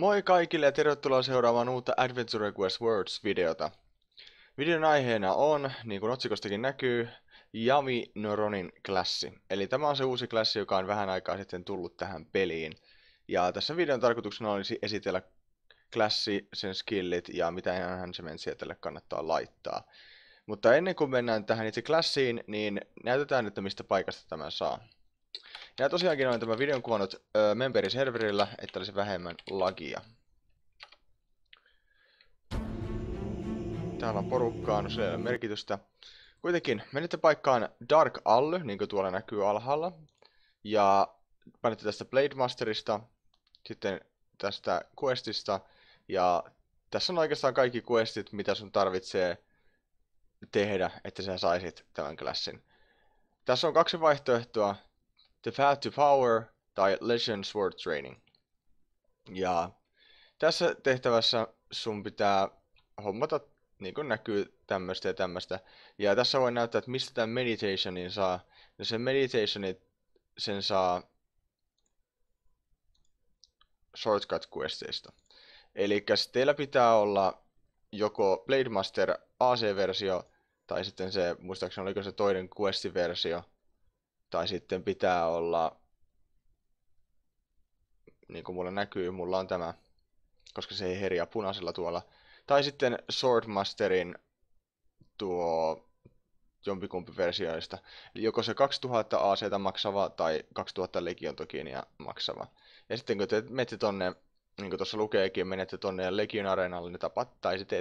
Moi kaikille ja tervetuloa seuraamaan uutta Adventure Quest Worlds-videota. Videon aiheena on, niin kuin otsikostakin näkyy, Yami no Ronin klassi. Eli tämä on se uusi klassi, joka on vähän aikaa sitten tullut tähän peliin. Ja tässä videon tarkoituksena olisi esitellä klassi, sen skillit ja mitä enhancements tälle kannattaa laittaa. Mutta ennen kuin mennään tähän itse klassiin, niin näytetään, että mistä paikasta tämän saa. Ja tosiaankin olen tämän videon kuvannut memberiserverillä, että olisi vähemmän lagia. Täällä on porukkaa, no sillä ei ole merkitystä. Kuitenkin menette paikkaan Dark Alley, niin kuin tuolla näkyy alhaalla. Ja panette tästä Blade Masterista, sitten tästä questista. Ja tässä on oikeastaan kaikki questit, mitä sun tarvitsee tehdä, että sä saisit tämän klassin. Tässä on kaksi vaihtoehtoa. The Path to Power tai Legend Sword Training. Ja tässä tehtävässä sun pitää hommata, niin kuin näkyy, tämmöistä ja tämmöistä. Ja tässä voi näyttää, että mistä tämän meditationin saa. Ja sen meditationin sen saa shortcut questeista. Eli teillä pitää olla joko Blade Master AC-versio, tai sitten se, muistaakseni oliko se toinen questiversio, tai sitten pitää olla, niin kuin mulla näkyy, mulla on tämä, koska se ei herjaa punaisella tuolla. Tai sitten Swordmasterin tuo jompikumpi versioista. Eli joko se 2000 AC:tä maksava tai 2000 Legion Tokenia maksava. Ja sitten kun te menette tonne, niin kuin tuossa lukeekin, menette tonne Legion Areenalle, niin tai sitten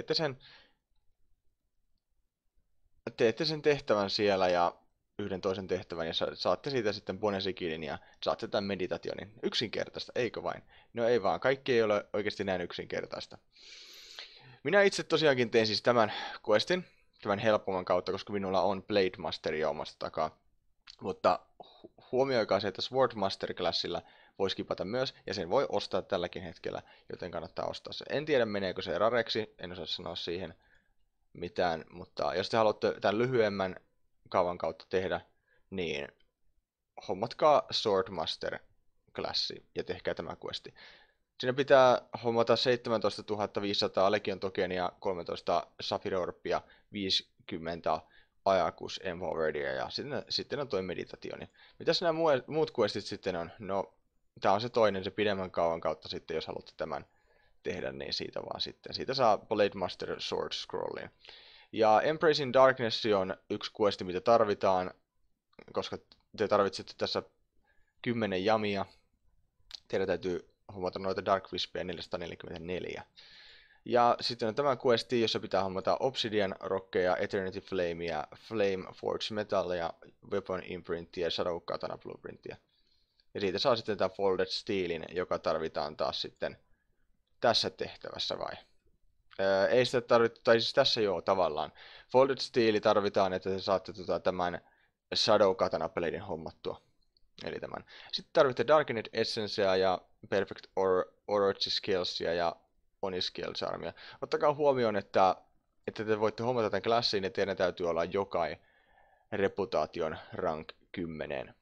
teette sen tehtävän siellä ja yhden toisen tehtävän ja saatte siitä sitten bonesikilin ja saatte tämän meditationin. Yksinkertaista, eikö vain? No ei vaan, kaikki ei ole oikeasti näin yksinkertaista. Minä itse tosiaankin tein siis tämän questin, tämän helpomman kautta, koska minulla on Blade Masteria omasta takaa. Mutta huomioikaa se, että Swordmaster-klassilla voi skipata myös, ja sen voi ostaa tälläkin hetkellä, joten kannattaa ostaa se. En tiedä meneekö se rareksi, en osaa sanoa siihen mitään, mutta jos te haluatte tämän lyhyemmän kaavan kautta tehdä, niin hommatkaa Swordmaster-klassi ja tehkää tämä questi. Siinä pitää hommata 17 500 Legion Tokenia, 13 Sapphire Orbia, 50 Ajakus Empoweredia ja sitten on toi meditationi. Mitäs nämä muut questit sitten on? No, tää on se toinen, se pidemmän kaavan kautta sitten, jos haluatte tämän tehdä, niin siitä vaan sitten. Siitä saa Blade Master Sword Scrollin. Ja Embrace in Darkness on yksi questi, mitä tarvitaan, koska te tarvitsette tässä 10 jamia. Teidän täytyy hommata noita Dark Wispia 444. Ja sitten on tämä questi, jossa pitää hommata Obsidian Rockeja, Eternity Flamea, Flame Forge Metallia, Weapon Imprintia ja Shadow Katana Blueprintia. Ja siitä saa sitten tämän Folded Steelin, joka tarvitaan taas sitten tässä tehtävässä vai? Ei sitä tarvitse, tai siis tässä joo tavallaan. Folded Steel tarvitaan, että te saatte tämän Shadow Katana Bladen hommattua. Eli tämän. Sitten tarvitte Darkened Essencea ja Perfect Orochi Skillsia ja Oni Skill Charmia. Ottakaa huomioon, että te voitte hommata tämän klassiin ja teidän täytyy olla jokai reputaation rank 10.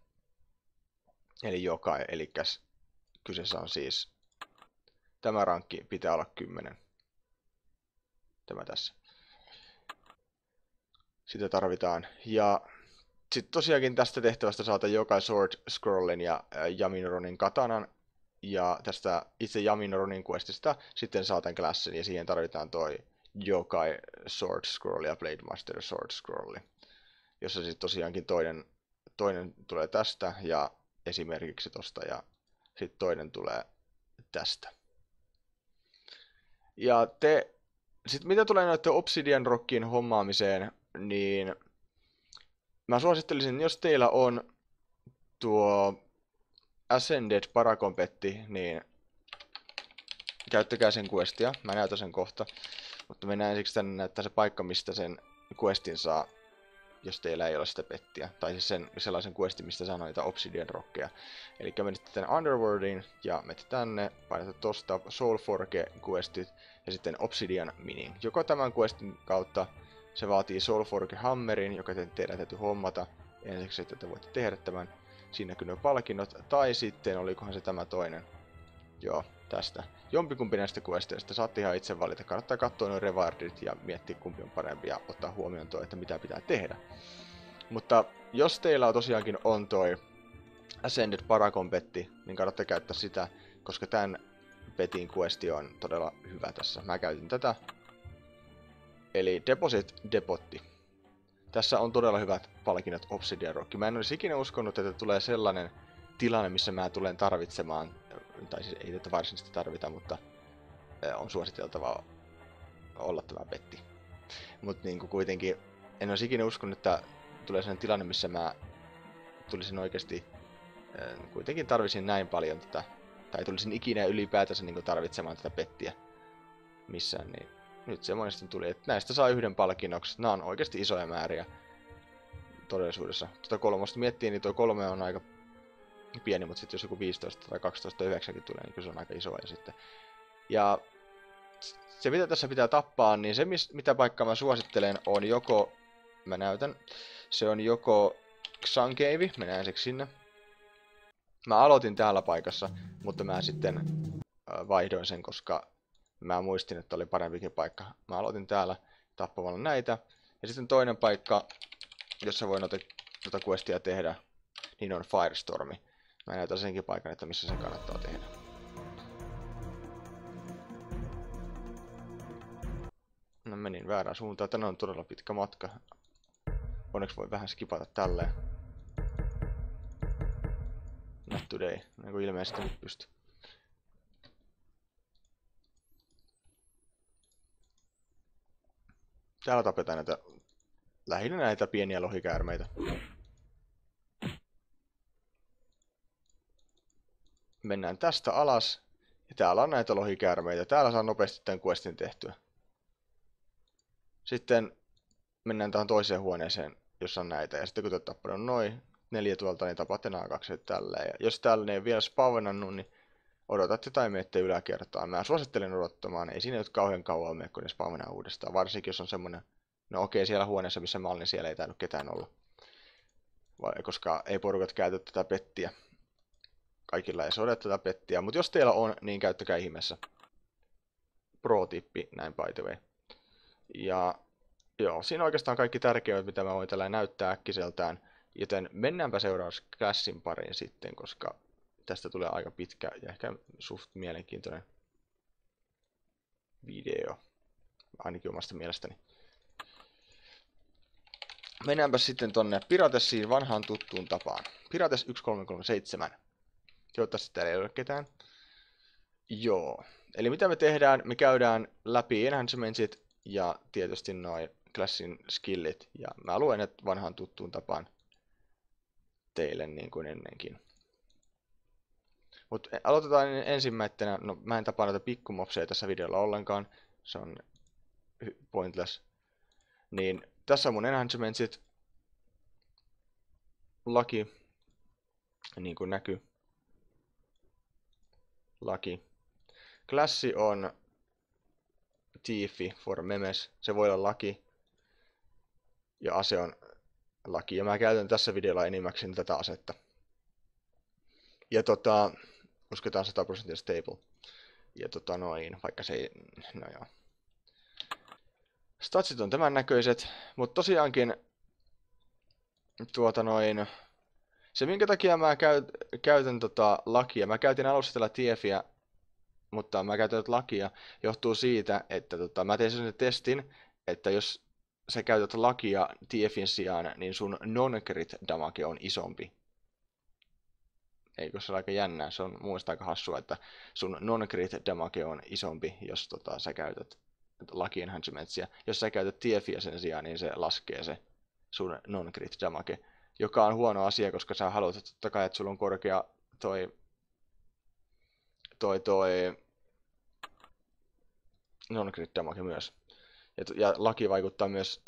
Eli jokai, eli kyseessä on siis tämä rankki pitää olla 10. Tämä tässä. Sitä tarvitaan. Ja sitten tosiaankin tästä tehtävästä saata jokai Sword Scrollin ja Yami no Ronin katanan. Ja tästä itse Yami no Ronin questista sitten saatan klassin ja siihen tarvitaan toi jokai Sword Scroll ja Blade Master Sword Scroll. Jossa sitten tosiaankin toinen tulee tästä ja esimerkiksi tosta ja sitten toinen tulee tästä. Ja sitten mitä tulee noiden Obsidian Rockin hommaamiseen, niin mä suosittelisin, jos teillä on tuo Ascended Parakompetti, niin käyttäkää sen questia. Mä näytän sen kohta. Mutta mennään ensiksi tänne näyttää se paikka, mistä sen questin saa, jos teillä ei ole sitä pettiä. Tai siis sellaisen questin, mistä saa noita Obsidian Rockeja. Eli menette tänne Underworldiin ja menette tänne, painatte tosta Soulforge questit ja sitten Obsidian Mining. Joko tämän questin kautta se vaatii Soulforge Hammerin, joka teidän täytyy hommata ensiksi, että te voitte tehdä tämän. Siinä näkyy nuo palkinnot, tai sitten olikohan se tämä toinen. Joo, tästä. Jompikumpi näistä questeista saatte ihan itse valita. Kannattaa katsoa nuo rewardit ja miettiä kumpi on parempi ja ottaa huomioon tuo, että mitä pitää tehdä. Mutta jos teillä on tosiaankin on toi Ascended Paragon-petti, niin kannattaa käyttää sitä, koska tämän petin questi on todella hyvä tässä. Mä käytin tätä. Eli Deposit Depotti. Tässä on todella hyvät palkinnot Obsidian Rock. Mä en olisi ikinä uskonut, että tulee sellainen tilanne, missä mä tulen tarvitsemaan, tai siis ei tätä varsinaisesti tarvita, mutta on suositeltavaa olla tämä petti. Mutta niin kuitenkin en olisi ikinä uskonut, että tulee sellainen tilanne, missä mä tulisin oikeasti kuitenkin tarvisin näin paljon tätä, tai tulisin ikinä ylipäätänsä niin tarvitsemaan tätä pettiä missään, niin nyt semmoinen sitten tuli, että näistä saa yhden palkinnoksi. Nämä on oikeasti isoja määriä todellisuudessa. Tuota kolmosta miettii, niin tuo 3 on aika pieni, mutta sitten jos joku 15 tai 12 tai 9 tulee, niin kyllä se on aika iso. Ja se mitä tässä pitää tappaa, niin se mitä paikkaa mä suosittelen on joko, mä näytän, se on joko Sun Cave, mennään ensiksi sinne. Mä aloitin täällä paikassa, mutta mä sitten vaihdoin sen, koska mä muistin, että oli parempikin paikka. Mä aloitin täällä tappamalla näitä. Ja sitten toinen paikka, jossa voi noita questia tehdä, niin on Firestormi. Mä näytän senkin paikan, että missä se kannattaa tehdä. No menin väärään suuntaan. Tänne on todella pitkä matka. Onneksi voi vähän skipata tälleen. Not today. Niin kuin ilmeisesti nyt pystyy. Täällä tapetaan näitä, lähinnä näitä pieniä lohikäärmeitä. Mennään tästä alas. Ja täällä on näitä lohikäärmeitä. Täällä saa nopeasti tämän questin tehtyä. Sitten mennään tähän toiseen huoneeseen, jossa on näitä. Ja sitten kun te tappanut noin 4 tuolta, niin tapatte nämä 2 tälleen. Ja jos täällä ne ei vielä spawnannut, niin odotatte tai menette yläkertaan. Mä suosittelen odottamaan. Ei siinä nyt kauhean kauan mene, kun ne spawnaa uudestaan. Varsinkin jos on semmonen, no okei, siellä huoneessa missä mä olin, niin siellä ei tainnut ketään olla. Koska ei porukat käytä tätä pettiä. Kaikilla ei sode tätä pettiä, mutta jos teillä on, niin käyttäkää ihmeessä. Pro-tippi, näin by the way. Ja joo, siinä oikeastaan kaikki tärkeimmät, mitä mä voin tällä näyttää äkkiseltään. Joten mennäänpä seuraavaksi Clashin pariin sitten, koska tästä tulee aika pitkä ja ehkä suht mielenkiintoinen video. Ainakin omasta mielestäni. Mennäänpä sitten tonne Piratesiin vanhaan tuttuun tapaan. Pirates 1337. Toivottavasti täällä ei ole ketään. Joo. Eli mitä me tehdään? Me käydään läpi enhancementsit ja tietysti noin Clashin skillit. Ja mä luen ne vanhaan tuttuun tapaan teille niin kuin ennenkin. Mutta aloitetaan ensimmäisenä. No mä en tapaa noita pikkumopseja tässä videolla ollenkaan. Se on pointless. Niin tässä on mun enhancementsit. Laki. Niin kuin näkyy. Laki. Klassi on Thiefi for memes. Se voi olla laki. Ja ase on laki. Ja mä käytän tässä videolla enimmäkseen tätä asetta. Ja uskotaan 100% stable. Ja vaikka se ei, no joo. Statsit on tämän näköiset, mutta tosiaankin se minkä takia mä käytän lakia, mä käytin alussa tällä Thiefiä, mutta mä käytän lakia, johtuu siitä, että mä tein sellaisen testin, että jos sä käytät lakia Thiefin sijaan, niin sun non-crit damage on isompi. Eikö se ole aika jännää? Se on muista aika hassua, että sun non-crit damage on isompi, jos sä käytät Lucky Enhancementsia. Jos sä käytät Thiefiä sen sijaan, niin se laskee se sun non-crit damage. Joka on huono asia, koska sä haluat totta kai, että sulla on korkea toi non-crit damage myös. Ja Lucky vaikuttaa myös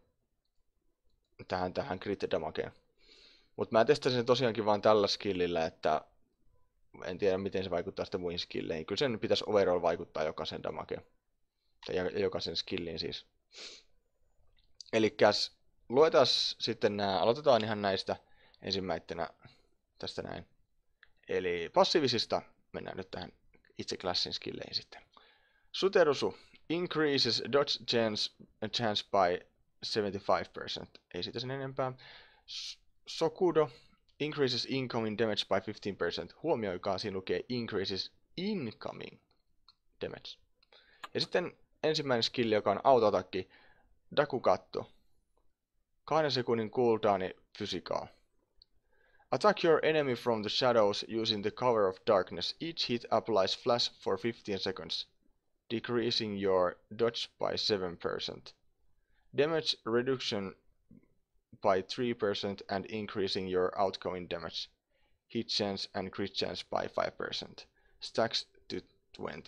tähän crit damageen. Mutta mä testasin sen tosiaankin vaan tällä skillillä, että en tiedä miten se vaikuttaa sitten muihin skilleihin. Kyllä sen pitäisi overall vaikuttaa jokaisen damageen. Tai jokaisen skilliin siis. Elikkäs luetaan sitten aloitetaan ihan näistä ensimmäisenä tästä näin. Eli passiivisista mennään nyt tähän itse klassin skilleihin sitten. Suterusu increases dodge chance by 75%. Ei siitä sen enempää. Sokudo increases incoming damage by 15%. Huomioikaa, siinä lukee increases incoming damage. Ja sitten ensimmäinen skilli, joka on autoatakki, Dakukatto. 2 sekunnin cooldowni physical. Attack your enemy from the shadows using the cover of darkness. Each hit applies flash for 15 seconds, decreasing your dodge by 7%. Damage reduction by 3% and increasing your outgoing damage. Hit chance and crit chance by 5%. Stacks to 20.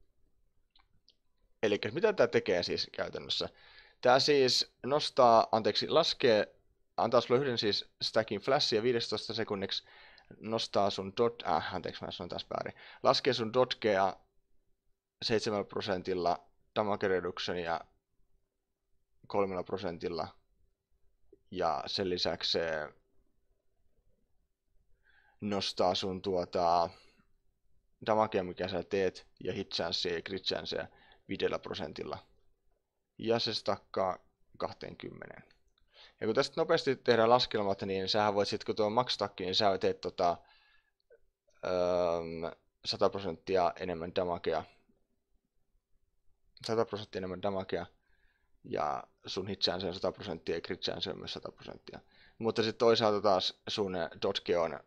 Eli mitä tämä tekee siis käytännössä? Tämä siis antaa sulle yhden siis stackin flashia 15 sekunniksi, nostaa sun mä sanon taas väärin. Laskee sun dodgea 7%, damage reductionia 3%, ja sen lisäksi se nostaa sun damagea, mikä sä teet, ja hit chancea ja crit chancea 5%. Ja se stakkaa 20. Ja kun tästä nopeasti tehdään laskelmat, niin sähän voit sitten, kun tuo max-stakki, niin sä teet 100% enemmän damagea. 100% enemmän damagea. Ja sun hit chance on 100% ja crit chance on myös 100%. Mutta sitten toisaalta taas sun dodge on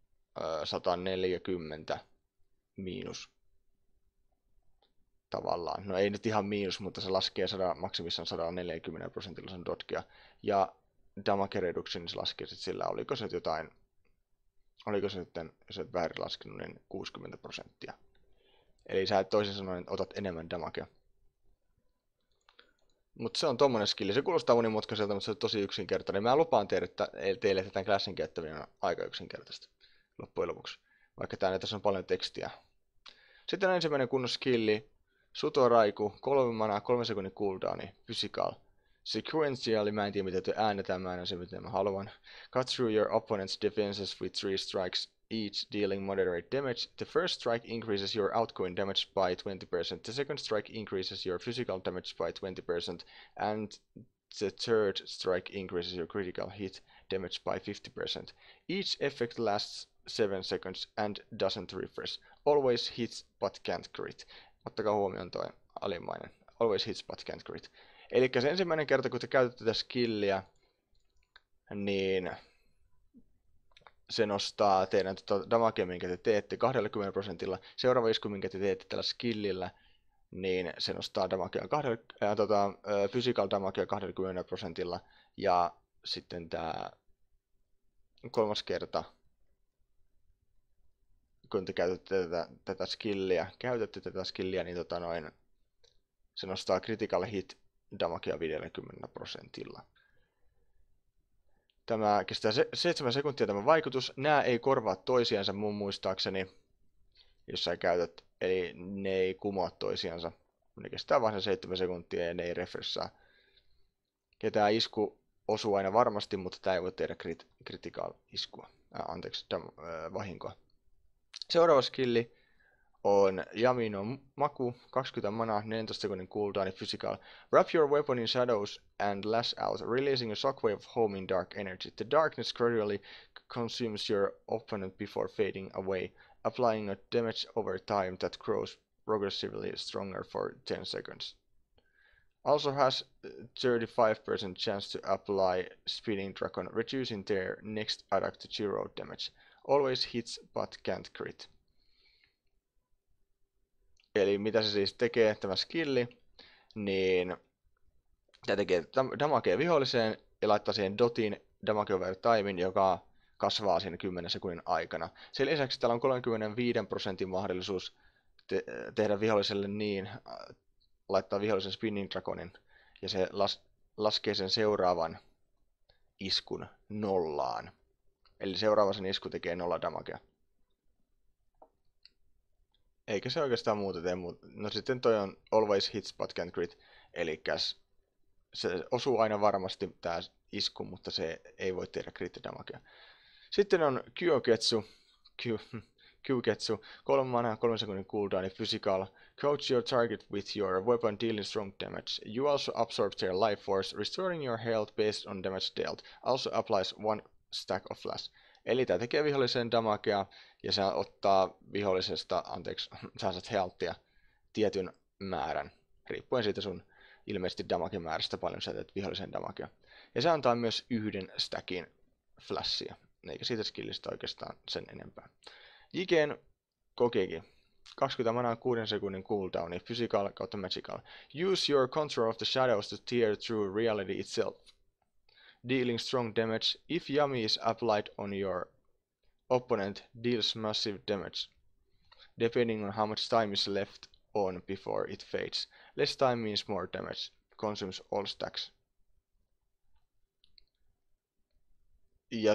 140 miinus. Tavallaan. No ei nyt ihan miinus, mutta se laskee maksimissaan 140% sen dodgea. Ja damage reduction, niin se laskee sitten sillä, oliko se sitten, jos et väärin laskenut, niin 60%. Eli sä et toisin sanoen otat enemmän damagea. Mutta se on tommonen skilli. Se kuulostaa monimutkaiselta, mutta se on tosi yksinkertainen. Mä lupaan teille, että tämän klassin käyttäminen on aika yksinkertaista loppujen lopuksi. Vaikka tässä on paljon tekstiä. Sitten on ensimmäinen kunnon skilli. Sutoraiku, 3 manaa, 3 sekunnin cooldowni, physical. Sequentially, mä en tiedä miten äänetään, mä en ole se miten mä haluan. Cut through your opponent's defenses with 3 strikes, each dealing moderate damage. The first strike increases your outgoing damage by 20%. The second strike increases your physical damage by 20%. And the third strike increases your critical hit damage by 50%. Each effect lasts 7 seconds and doesn't refresh. Always hits but can't crit. Ottakaa huomioon toi alimmainen. Always hits but can't crit. Eli se ensimmäinen kerta, kun te käytätte tätä skilliä, niin se nostaa teidän damagea, minkä te teette 20%. Seuraava isku, minkä te teette tällä skillillä, niin se nostaa damagea physical damagea 20%. Ja sitten tämä kolmas kerta, kun te käytätte tätä skilliä, niin se nostaa critical hit damagea 50%. Tämä kestää 7 sekuntia tämä vaikutus. Nämä ei korvaa toisiansa mun muistaakseni, jos sä käytät, eli ne ei kumoa toisiansa. Ne kestää vain 7 sekuntia ja ne ei refreshaa. Ja tämä isku osuu aina varmasti, mutta tämä ei voi tehdä critical iskua. Vahinkoa. Seuraava skilli on Yami no Maku, 20 mana, 14 sekunnin cooldown, physical. Wrap your weapon in shadows and lash out, releasing a shockwave of home in dark energy. The darkness gradually consumes your opponent before fading away, applying a damage over time that grows progressively stronger for 10 seconds. Also has 35% chance to apply Spinning Dragon, reducing their next attack to 0 damage. Always hits but can't crit. Eli mitä se siis tekee, tämä skilli, niin tämä tekee damagea viholliseen ja laittaa siihen dotin damage over timein, joka kasvaa siinä 10 sekunnin aikana. Sen lisäksi täällä on 35% mahdollisuus tehdä viholliselle niin, laittaa vihollisen Spinning Dragonin, ja se laskee sen seuraavan iskun nollaan. Eli seuraava sen isku tekee 0 damagea. Eikä se oikeastaan muuta tee muuta. No sitten toi on always hits but can't crit. Eli se osuu aina varmasti tää isku, mutta se ei voi tehdä crit damagea. Sitten on Kyoketsu. Kyuketsu, 3 mana, 3 sekunnin cooldown ja physical. Coach your target with your weapon dealing strong damage. You also absorb their life force, restoring your health based on damage dealt. Also applies 1 stack of flash. Eli tää tekee viholliseen damagea ja se ottaa vihollisesta, sä saat healthia tietyn määrän, riippuen siitä sun ilmeisesti damage-määrästä paljon sä teet vihollisen damagea. Ja se antaa myös 1 stackin flashia, eikä siitä skillistä oikeastaan sen enempää. Jigen Kokegi. 20 manaa 6 sekunnin cooldown, physical kautta magical. Use your control of the shadows to tear through reality itself. Dealing strong damage. If Yami is applied on your opponent, deals massive damage. Depending on how much time is left on before it fades. Less time means more damage. Consumes all stacks. Ja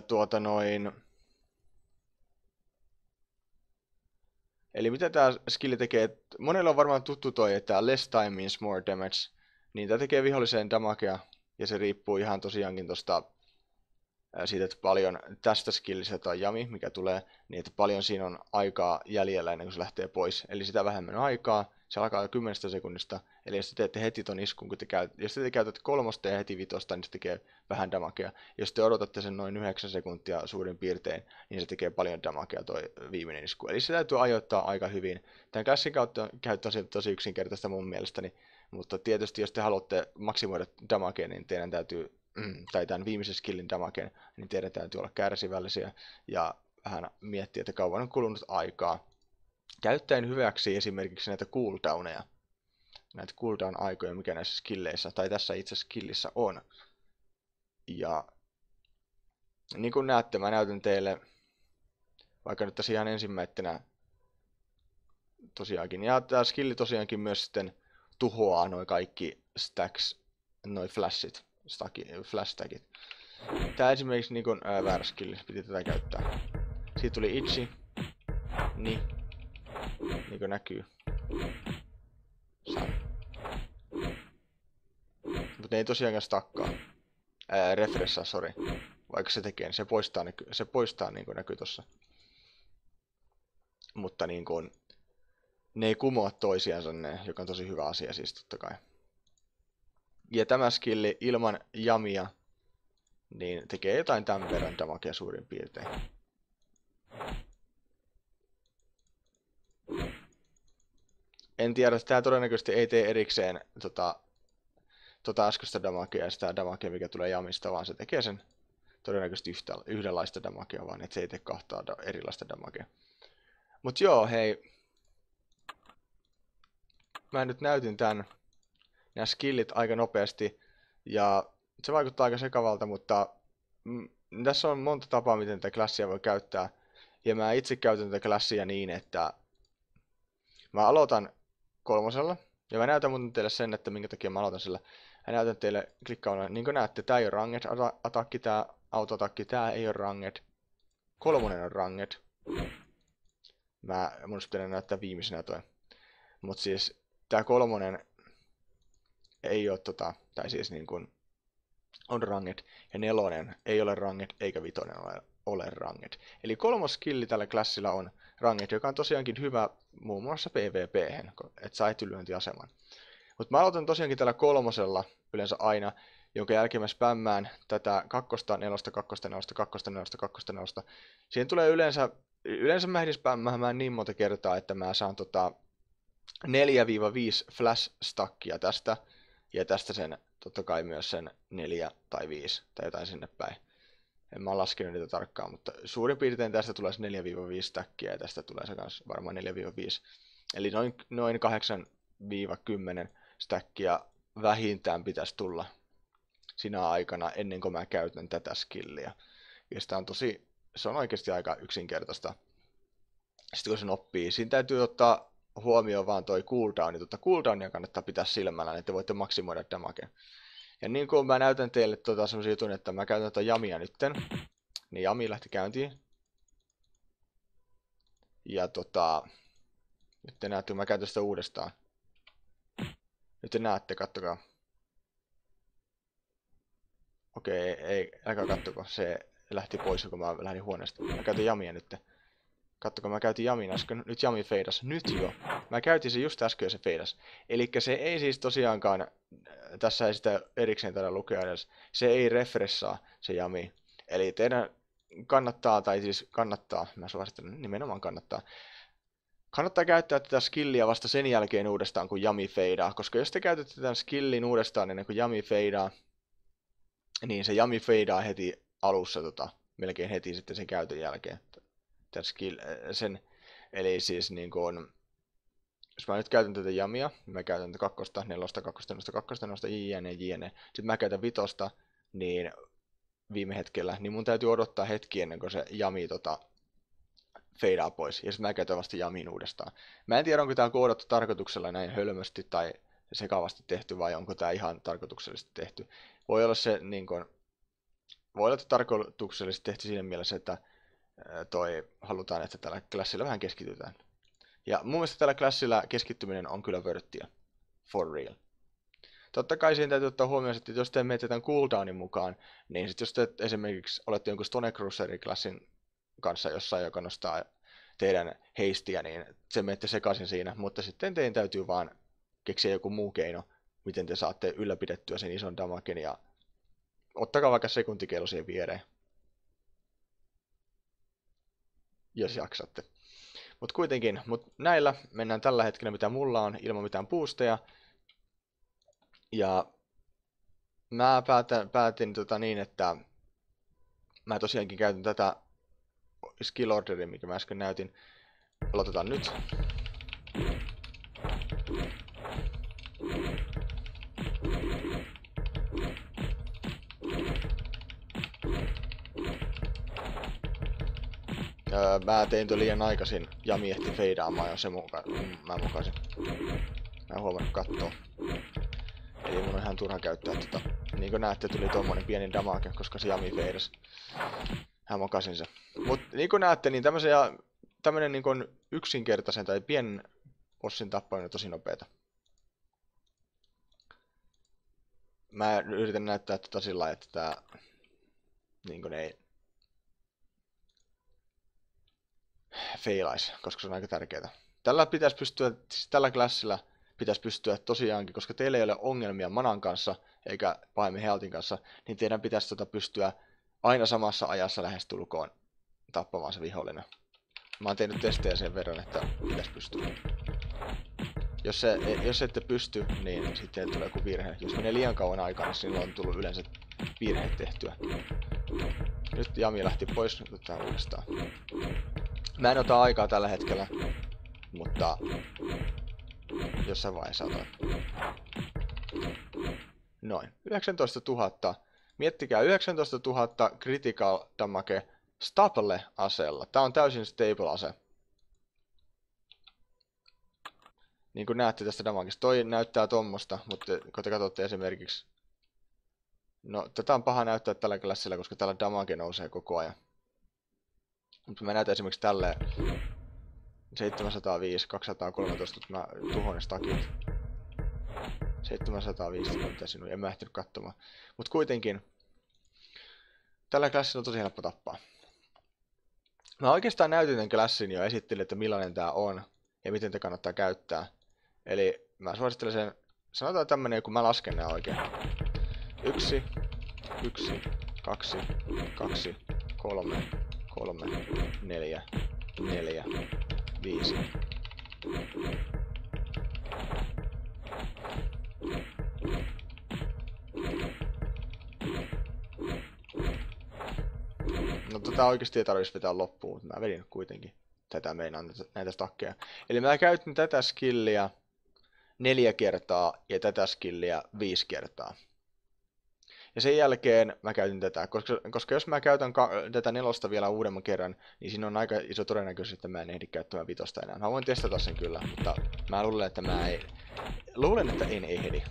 eli mitä tää skilli tekee? Monella on varmaan tuttu toi, että less time means more damage. Niin tää tekee viholliseen damagea. Ja se riippuu ihan tosiaankin tosta siitä, että paljon tästä skillistä tai Yami, mikä tulee, niin että paljon siinä on aikaa jäljellä ennen kuin se lähtee pois. Eli sitä vähemmän aikaa, se alkaa jo 10 sekunnista. Eli jos te teette heti ton iskun, jos te käytätte 3 ja heti 5, niin se tekee vähän damagea. Jos te odotatte sen noin 9 sekuntia suurin piirtein, niin se tekee paljon damagea toi viimeinen isku. Eli se täytyy ajoittaa aika hyvin. Tämän klassin käyttö on tosi yksinkertaista mun mielestäni, mutta tietysti jos te haluatte maksimoida damagea, niin teidän täytyy tai tämän viimeisen skillin damagen, niin teidän täytyy olla kärsivällisiä ja vähän miettiä, että kauan on kulunut aikaa. Käyttäen hyväksi esimerkiksi näitä cooldowneja, näitä cooldown-aikoja, mikä näissä skilleissä, tai tässä itse skillissä on. Ja niin kuin näette, mä näytän teille, vaikka nyt tässä ihan ensimmäisenä tosiaankin, ja tämä skilli tosiaankin myös sitten tuhoaa noi kaikki stacks, noi flashit. Flash-tagit. Tää esimerkiksi niin väärä skilli, piti tätä käyttää. Siitä tuli itchi. Niin kuin näkyy. Mutta ne ei tosiaankaan stakkaa. Refreshaa, sori. Vaikka se tekee, niin se poistaa niin kuin näkyy tossa. Mutta niin kuin, ne ei kumoa toisiansa ne, joka on tosi hyvä asia siis totta kai. Ja tämä skilli ilman Yamia niin tekee jotain tämän verran damagea suurin piirtein. En tiedä, että tämä todennäköisesti ei tee erikseen äskeistä damagea ja sitä damagea, mikä tulee Yamista, vaan se tekee sen todennäköisesti yhdenlaista damagea, vaan että se ei tee 2 erilaista damagea. Mut joo, hei. Mä nyt näytin nämä skillit aika nopeasti, ja se vaikuttaa aika sekavalta, mutta tässä on monta tapaa, miten tätä klassia voi käyttää. Ja mä itse käytän tätä klassia niin, että mä aloitan 3, ja mä näytän muuten teille sen, että minkä takia mä aloitan sillä. Mä näytän teille klikkaamalla, niin kuin näette, tää ei ole ranged atakki, tää autoatakki, tää ei ole ranged. 3 on ranged. Mun pitää näyttää viimeisenä toi. Mut siis tää 3 ei ole tai siis niin kuin on ranged, ja 4 ei ole ranged, eikä 5 ole ranged. Eli 3 skilli tällä klassilla on ranged, joka on tosiaankin hyvä muun muassa PvP:hen, että saa etylyöntiaseman. Mutta mä aloitan tosiaankin tällä 3 yleensä aina, jonka jälkeen mä spämmään tätä 2, 4, 2, 4, 2, 4, 2, 4. Siihen tulee yleensä mä ehdin spämmäämään niin monta kertaa, että mä saan 4-5 flash stackia tästä, ja tästä sen totta kai myös sen 4 tai 5 tai jotain sinne päin. En mä ole laskenut niitä tarkkaan, mutta suurin piirtein tästä tulee 4-5 stackia ja tästä tulee se kanssa varmaan 4-5. Eli noin 8-10 stackia vähintään pitäisi tulla sinä aikana ennen kuin mä käytän tätä skilliä. Ja sitä on se on oikeasti aika yksinkertaista. Sitten kun sen oppii, siinä täytyy ottaa huomioon vaan toi cooldown, niin cooldownia kannattaa pitää silmällä, että voitte maksimoida damagea. Ja niin kuin mä näytän teille semmosia juttuja, että mä käytän Yamia nytten, niin Yami lähti käyntiin. Ja nyt te näette, mä käytän sitä uudestaan. Nyt te näette, kattokaa. Okei, ei, älkää kattoko, se lähti pois, kun mä lähdin huoneesta. Mä käytän Yamia nyt. Kattokaa, mä käytin Yamin äsken, nyt Yami feidas, nyt jo. Mä käytin se just äsken ja se feidas. Elikkä se ei siis tosiaankaan, tässä ei sitä erikseen taida lukea edes, se ei refressaa se Yami. Eli teidän kannattaa, tai siis kannattaa, mä suosittelen, nimenomaan kannattaa. Kannattaa käyttää tätä skillia vasta sen jälkeen uudestaan, kun Yami feidaa, koska jos te käytätte tämän skillin uudestaan ennen kuin Yami feidaa, niin se Yami feidaa heti alussa, melkein heti sitten sen käytön jälkeen. Eli siis niin kuin, jos mä nyt käytän tätä Yamia, mä käytän tätä 2, 4, 2, 2, jne, jne. Sitten mä käytän 5, niin viime hetkellä, niin mun täytyy odottaa hetki ennen kuin se Yami feidaa pois. Ja sitten mä käytän vasta Yamin uudestaan. Mä en tiedä, onko tää koodattu tarkoituksella näin hölmösti tai sekavasti tehty, vai onko tää ihan tarkoituksellisesti tehty. Voi olla se niin kuin, voi olla tarkoituksellisesti tehty siinä mielessä, että halutaan, että tällä klassilla vähän keskitytään. Ja mun mielestä tällä klassilla keskittyminen on kyllä vörttiä. For real. Totta kai siinä täytyy ottaa huomioon, että jos te menette tämän cooldownin mukaan, niin sit jos te esimerkiksi olette jonkun Stone Cruiser-klassin kanssa jossain, joka nostaa teidän heistiä, niin se menette sekaisin siinä, mutta sitten teidän täytyy vaan keksiä joku muu keino, miten te saatte ylläpidettyä sen ison damagen, ja ottakaa vaikka sekuntikelo siihen viereen, jos jaksatte. Mutta kuitenkin, näillä mennään tällä hetkellä, mitä mulla on, ilman mitään boosteja. Ja mä päätin niin, että mä tosiaankin käytän tätä skill orderia, mikä mä äsken näytin. Aloitetaan nyt. Mä tein tuon liian aikaisin. Yami ehti feidaamaan jo se mä mukasin. Mä en huomannut kattoo. Eli mun on ihan turha käyttää tota. Niin kuin näette, tuli tommonen pieni damage, koska se Yami feidas. Mä mokasin se. Mut niin kuin näette, niin tämmönen niin kuin yksinkertaisen tai pienen bossin tappaminen on tosi nopeeta. Mä yritän näyttää tota sillä lailla, että tää niin kuin ei feilaisi, koska se on aika tärkeää. Tällä klassilla pitäisi pystyä tosiaankin, koska teillä ei ole ongelmia manan kanssa eikä pahemmin healthin kanssa, niin teidän pitäisi pystyä aina samassa ajassa lähestulkoon tappamaan se vihollinen. Mä oon tehnyt testejä sen verran, että pitäisi pystyä. Jos ette pysty, niin sitten tulee joku virhe. Jos menee liian kauan aikaa, niin silloin on tullut yleensä virhe tehtyä. Nyt Yami lähti pois, nyt otetaan uudestaan. Mä en ota aikaa tällä hetkellä, mutta jossain vaiheessa otan. Noin. 19 000. Miettikää 19 000 critical damage stable-aseella. Tää on täysin stable ase. Niin kuin näette tästä damagesta. Toi näyttää tommosta, mutta kun te katsotte esimerkiksi... No, tätä on paha näyttää tällä klassilla, koska tällä damage nousee koko ajan. Mutta mä näytän esimerkiksi tälleen 705, 213, mutta mä tuhoin stakit. 750 sinun, en mä ehtinyt katsomaan. Mut kuitenkin, tällä klassilla on tosi helppo tappaa. Mä oikeastaan näytin tämän klassin jo, esittelin, että millainen tää on ja miten te kannattaa käyttää. Eli mä suosittelen sen, sanotaan tämmönen, kun mä lasken nää oikein. 1, 1, 2, 2, 3, 3, 4, 4, 5. No tätä oikeesti ei tarvitsisi vetää loppuun, mutta mä vedin kuitenkin tätä meinaan näitä stakkeja. Eli mä käytin tätä skilliä 4 kertaa ja tätä skilliä 5 kertaa. Ja sen jälkeen mä käytin tätä, koska jos mä käytän tätä 4 vielä uudemman kerran, niin siinä on aika iso todennäköisyys, että mä en ehdi käyttämään 5 enää. Mä voin testata sen kyllä, mutta mä luulen, että en ehdi.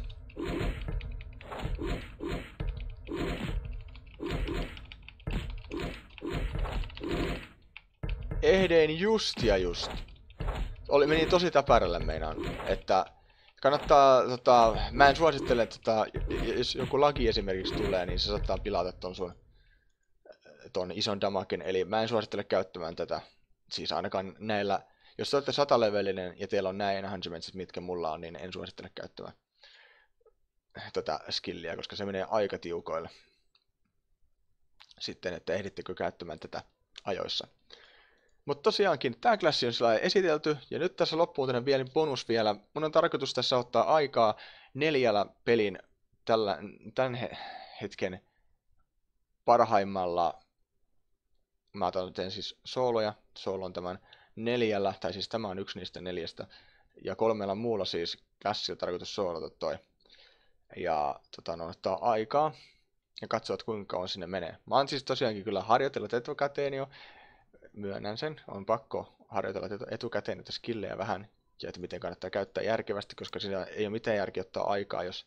Ehdein just ja just. Meni tosi täpärälle meinaan, että kannattaa, mä en suosittele, että jos joku laki esimerkiksi tulee, niin se saattaa pilata ton ison damagen, eli mä en suosittele käyttämään tätä siis ainakaan näillä, jos te olette 100-levelinen ja teillä on nämä enhancementsit, mitkä mulla on, niin en suosittele käyttämään tätä skilliä, koska se menee aika tiukoille. Sitten, että ehdittekö käyttämään tätä ajoissa. Mutta tosiaankin, tämä klassi on sillä esitelty, ja nyt tässä loppuun tänne vielä bonus vielä. Mun on tarkoitus tässä ottaa aikaa 4 pelin tämän hetken parhaimmalla. Mä otan siis sooloja. Soolo on tämän 4, tai siis tämä on yksi niistä 4. Ja 3 muulla siis klassilla tarkoitus soolata toi. Ja ottaa aikaa ja katsoa, kuinka on sinne menee. Mä oon siis tosiaankin kyllä harjoitellut etukäteen jo. Myönnän sen. On pakko harjoitella etukäteen näitä skillejä vähän. Ja että miten kannattaa käyttää järkevästi, koska siinä ei ole mitään järkeä ottaa aikaa, jos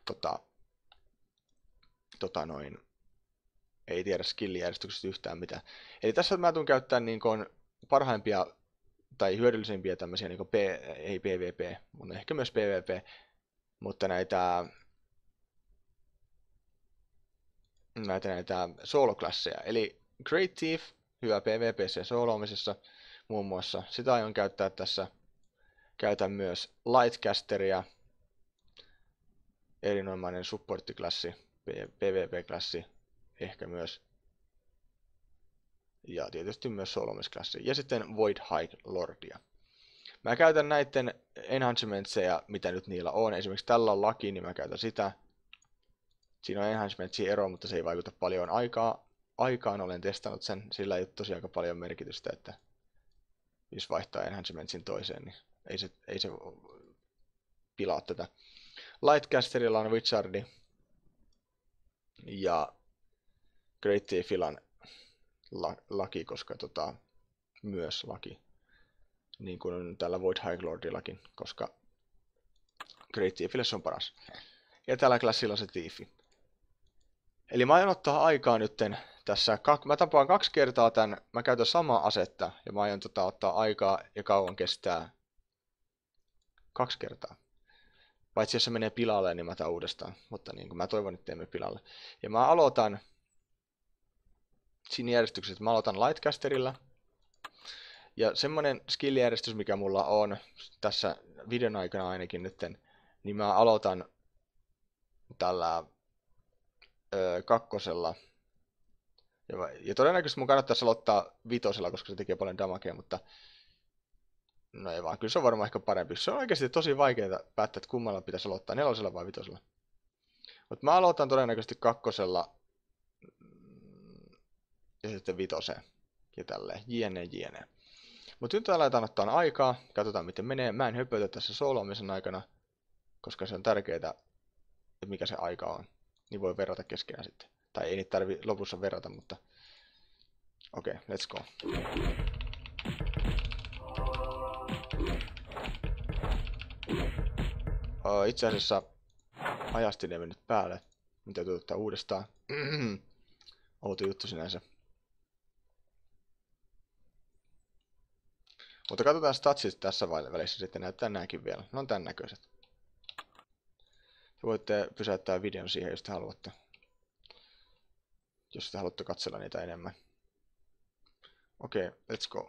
ei tiedä skillijärjestyksestä yhtään mitään. Eli tässä mä tuun käyttämään niin kuin parhaimpia tai hyödyllisempiä tämmöisiä, niin kuin ei PvP, mutta ehkä myös PvP, mutta näitä sooloklasseja. Eli Great Thief, hyvä PvP:ssä sooloamisessa muun muassa. Sitä aion käyttää tässä. Käytän myös Lightcasteria, erinomainen supporttiklassi, PvP-klassi ehkä myös. Ja tietysti myös soolomisklassi. Ja sitten Void High Lordia. Mä käytän näiden enhancementseja, mitä nyt niillä on. Esimerkiksi tällä on laki, niin mä käytän sitä. Siinä on enhancementsia ero, mutta se ei vaikuta paljon aikaan. Olen testannut sen. Sillä ei ole tosiaan aika paljon merkitystä, että jos vaihtaa enhancementsin toiseen, niin ei se pilaa tätä. Lightcasterilla on Wizardi ja Great Thiefilan laki, koska myös laki, niin kuin on tällä Void High Lordillakin, koska Great Thiefille se on paras. Ja tällä klassilla on se Thiefi. Eli mä aion ottaa aikaa nytten tässä, mä tapaan 2 kertaa tän, mä käytän samaa asetta, ja mä aion ottaa aikaa ja kauan kestää 2 kertaa. Paitsi jos se menee pilalle, niin mä otan uudestaan, mutta niin kuin mä toivon, että teemme pilalle. Ja mä aloitan siinä järjestyksessä, että mä aloitan Lightcasterilla. Ja semmonen skill-järjestys, mikä mulla on tässä videon aikana ainakin nytten, niin mä aloitan tällä 2. Ja todennäköisesti mun kannattaisi aloittaa 5, koska se tekee paljon damagea, mutta no ei vaan, kyllä se on varmaan ehkä parempi. Se on oikeasti tosi vaikeaa päättää, että kummalla pitäisi aloittaa, 4 vai 5. Mutta mä aloitan todennäköisesti 2 ja sitten 5 ja tälleen, jne. Mutta nyt aletaan ottaa aikaa, katsotaan miten menee. Mä en höpötä tässä sooloamisen aikana, koska se on tärkeää, että mikä se aika on. Niin voi verrata keskenään sitten. Tai ei niitä tarvi lopussa verrata, mutta okei, let's go. Itse asiassa ajastin ei mennyt päälle. Mitä täytyy ottaa uudestaan. Outo juttu sinänsä. Mutta katsotaan statsit tässä välissä sitten näyttää nääkin vielä. Ne on tän näköiset. Te voitte pysäyttää videon siihen, jos te haluatte. Jos te haluatte katsella niitä enemmän. Okei, let's go.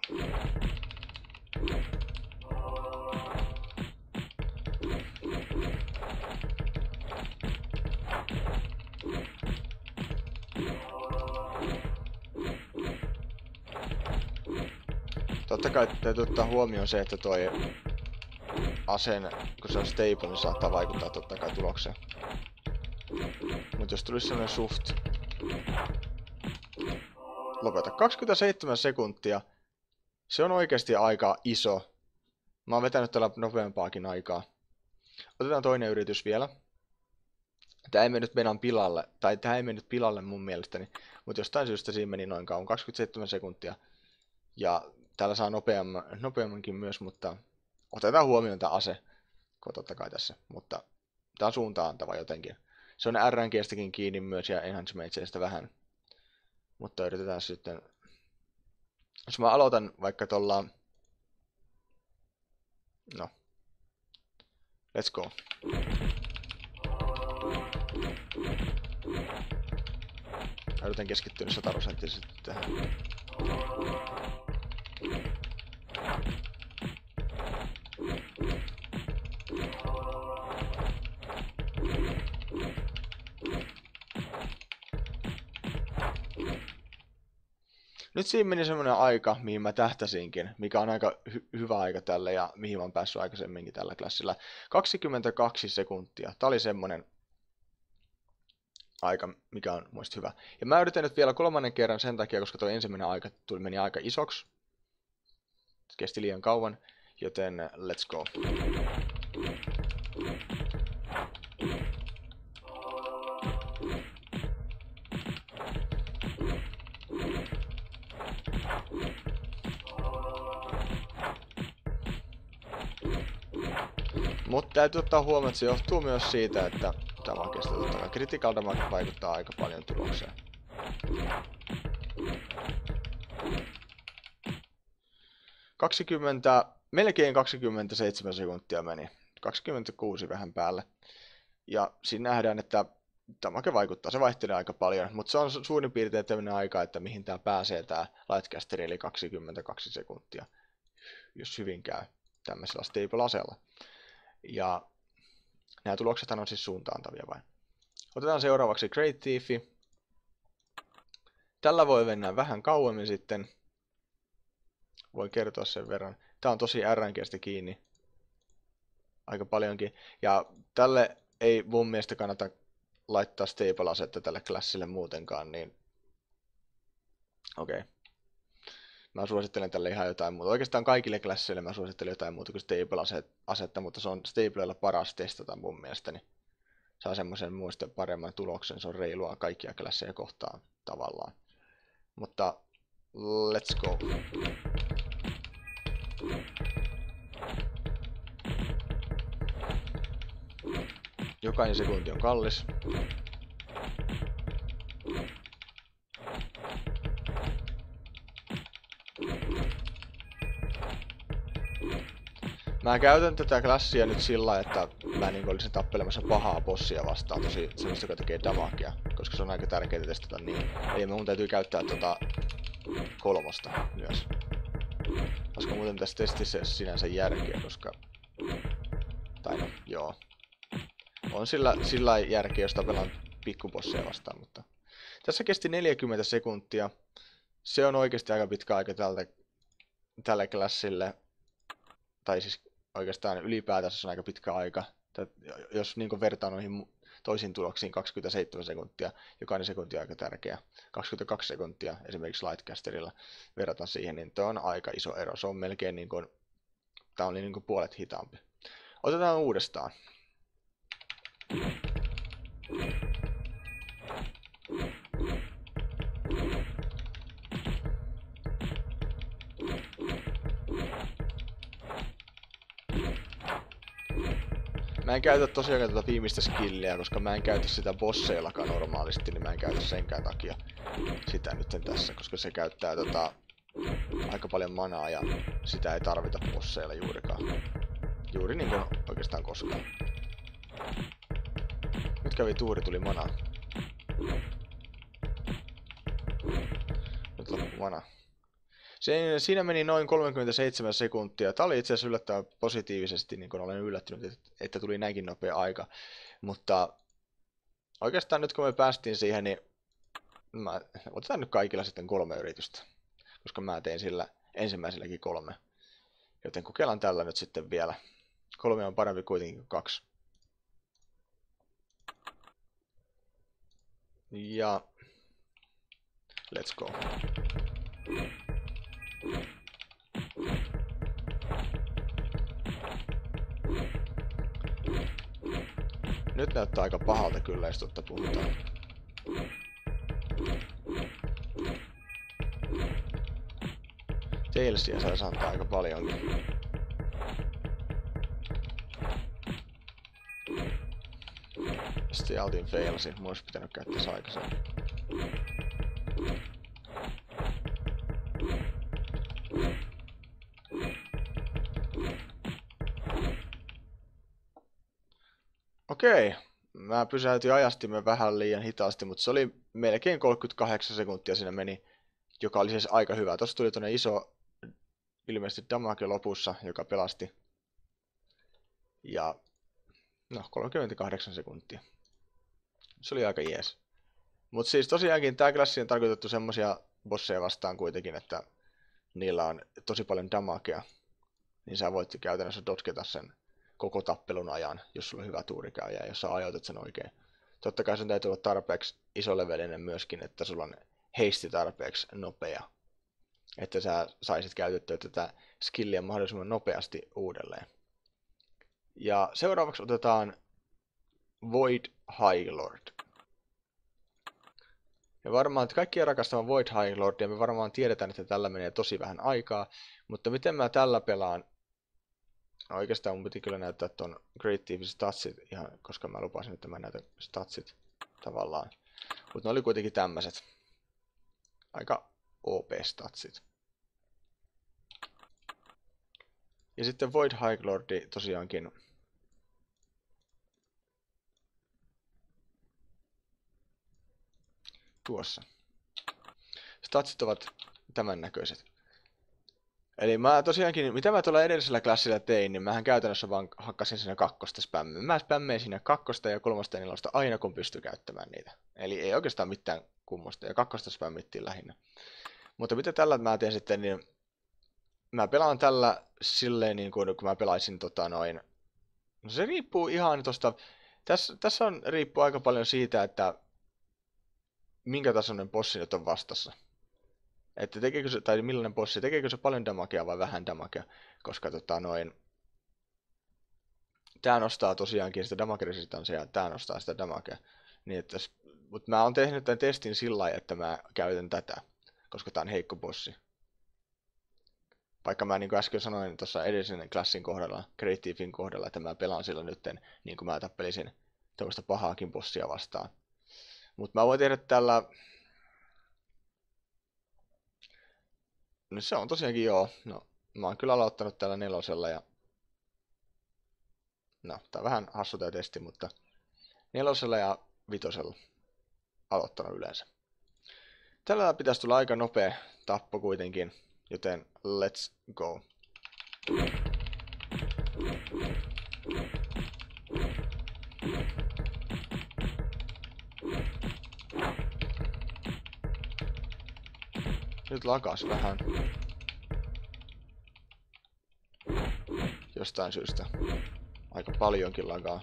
Totta kai täytyy ottaa huomioon se, että toi aseen, kun se on stable, niin saattaa vaikuttaa totta kai tulokseen. Mutta jos tulisi sellainen suht... Lopeta. 27 sekuntia. Se on oikeasti aika iso. Mä oon vetänyt tällä nopeampaakin aikaa. Otetaan toinen yritys vielä. Tää ei mennyt meidän pilalle, tai tää ei mennyt pilalle mun mielestäni. Mutta jostain syystä siinä meni noin kauan. 27 sekuntia. Ja täällä saa nopeammankin myös, mutta otetaan huomioon tää ase. Totta kai tässä. Mutta tää on suuntaantava jotenkin. Se on RNGstäkin kiinni myös ja enhancementseista vähän. Mutta yritetään sitten... Jos mä aloitan vaikka tuolla... No. Let's go. Mä yritän keskittyä 100% tähän. Nyt siinä meni semmoinen aika, mihin mä tähtäsinkin, mikä on aika hyvä aika tälle ja mihin mä oon päässyt aikaisemminkin tällä klassilla. 22 sekuntia. Tää oli semmoinen aika, mikä on muista hyvä. Ja mä yritän nyt vielä kolmannen kerran sen takia, koska tuo ensimmäinen aika meni aika isoksi. Se kesti liian kauan, joten let's go. Mutta täytyy ottaa huomioon, että se johtuu myös siitä, että damageista critical damage vaikuttaa aika paljon tulokseen. Melkein 27 sekuntia meni. 26 vähän päälle. Ja siinä nähdään, että damage vaikuttaa. Se vaihtelee aika paljon, mutta se on suurin piirtein tämmöinen aika, että mihin tää pääsee tää Lightcaster, eli 22 sekuntia. Jos hyvin käy tämmöisellä stable-aseella. Ja nämä tuloksethan on siis suuntaantavia vain. Otetaan seuraavaksi Great Thief. Tällä voi mennä vähän kauemmin sitten. Voin kertoa sen verran. Tää on tosi RNGstä kiinni. Aika paljonkin. Ja tälle ei mun mielestä kannata laittaa stable-asetta tälle klassille muutenkaan, niin okei. Mä suosittelen tälle ihan jotain muuta. Oikeastaan kaikille klasseille mä suosittelen jotain muuta kuin stable-asetta, mutta se on stablella paras testata mun mielestäni. Saa semmoisen muista paremman tuloksen, se on reilua kaikkia klasseja kohtaan tavallaan. Mutta let's go. Jokainen sekunti on kallis. Mä käytän tätä klassia nyt sillä, että mä niin olisin tappelemassa pahaa bossia vastaan, tosi semmoista, joka tekee damagea, koska se on aika tärkeää testata niin. Eli mun täytyy käyttää kolmosta myös. Koska muuten tässä testissä sinänsä järkeä, koska... Tai no, joo. On sillä järkeä, jos tapellaan pikkubossia vastaan, mutta... Tässä kesti 40 sekuntia. Se on oikeasti aika pitkä aika tälle klassille. Tai siis oikeastaan ylipäätänsä se on aika pitkä aika. Jos niin vertaa noihin toisiin tuloksiin 27 sekuntia, jokainen sekunti on aika tärkeä. 22 sekuntia esimerkiksi Lightcasterilla verrataan siihen, niin tuo on aika iso ero. Se on melkein niin kuin, tää on niin kuin puolet hitaampi. Otetaan uudestaan. Mä en käytä tosiaan tätä viimeistä skilliä, koska mä en käytä sitä bosseillakaan normaalisti, niin mä en käytä senkään takia sitä nyt tässä, koska se käyttää aika paljon manaa ja sitä ei tarvita bosseilla juurikaan. Juuri niin kuin oikeastaan koskaan. Nyt kävi tuuri, tuli manaa. Nyt loppu mana. Siinä meni noin 37 sekuntia. Tämä oli itse asiassa yllättävän positiivisesti, niin kuin olen yllättynyt, että tuli näinkin nopea aika. Mutta oikeastaan nyt kun me päästiin siihen, niin otetaan nyt kaikilla sitten 3 yritystä. Koska mä tein sillä ensimmäiselläkin 3. Joten kokeillaan tällä nyt sitten vielä. 3 on parempi kuitenkin kuin 2. Ja let's go. Nyt näyttää aika pahalta kyllä, jos totta puhutaan. Tailsia saisi antaa aika paljonkin. Sitten altin failsi. Mun olisi pitänyt käyttää se aikaisemmin. Okei. Mä pysäytin ajastimen vähän liian hitaasti, mutta se oli melkein 38 sekuntia siinä meni, joka oli siis aika hyvä. Tossa tuli tuonne iso, ilmeisesti damage lopussa, joka pelasti. Ja no, 38 sekuntia. Se oli aika jees. Mutta siis tosiaankin tää klassi on tarkoitettu semmosia bosseja vastaan kuitenkin, että niillä on tosi paljon damagea, niin sä voit käytännössä dotketa sen koko tappelun ajan, jos sulla on hyvä tuuri käy ja jos sä ajoitat sen oikein. Totta kai sen täytyy olla tarpeeksi isolevelinen myöskin, että sulla on heisti tarpeeksi nopea, että sä saisit käytettyä tätä skilliä mahdollisimman nopeasti uudelleen. Ja seuraavaksi otetaan Void High Lord. Ja varmaan, että kaikki rakastavat Void High Lordia, me varmaan tiedetään, että tällä menee tosi vähän aikaa, mutta miten mä tällä pelaan? No oikeastaan mun piti kyllä näyttää ton Creative Statsit, ihan, koska mä lupasin, että mä näytän statsit tavallaan. Mutta ne oli kuitenkin tämmöiset. Aika OP-statsit. Ja sitten Void High Lordi tosiaankin. Tuossa. Statsit ovat tämän näköiset. Eli mä tosiaankin, mitä mä tuolla edellisellä klassilla tein, niin mähän käytännössä vaan hakkasin siinä kakkosta spämmiä. Mä spämmein siinä kakkosta ja kolmosta ja nelosta aina kun pystyi käyttämään niitä. Eli ei oikeastaan mitään kummosta ja kakkosta spämmittiin lähinnä. Mutta mitä tällä mä teen sitten, niin mä pelaan tällä silleen niin kuin kun mä pelaisin no se riippuu ihan tosta, tässä riippuu aika paljon siitä, että minkä tasoinen bossi nyt on vastassa. Että tekeekö se, tai millainen bossi, tekeekö se paljon damagea vai vähän damagea, koska tää nostaa tosiaankin sitä damage-resistanssia ja tää nostaa sitä damagea. Niin että, mutta mä oon tehnyt tämän testin sillä lailla, että mä käytän tätä, koska tää on heikko bossi. Vaikka mä niin kuin äsken sanoin tuossa edellisen klassin kohdalla, Creativein kohdalla, että mä pelaan sillä nytten, niin kuin mä tappelisin tämmöistä pahaakin bossia vastaan. Mutta mä voin tehdä tällä. No se on tosiaankin joo. No, mä oon kyllä aloittanut tällä nelosella ja. No, tää on vähän hassu tää testi, mutta nelosella ja vitosella aloittanut yleensä. Tällä pitäisi tulla aika nopea tappo kuitenkin, joten let's go. Nyt lakas vähän. Jostain syystä. Aika paljonkin lagaa.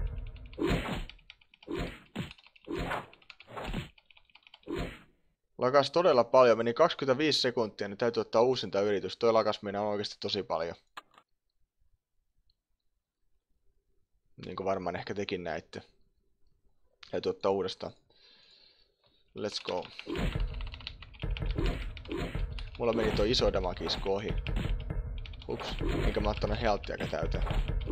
Lakas todella paljon. Meni 25 sekuntia, niin täytyy ottaa uusinta yritys. Toi lakas meni oikeasti tosi paljon. Niin kuin varmaan ehkä tekin näitte. Täytyy ottaa uudestaan. Let's go. Mulla meni toi iso damage-isku ohi. Ups, enkä mä ottanut healthiakaan täyteen.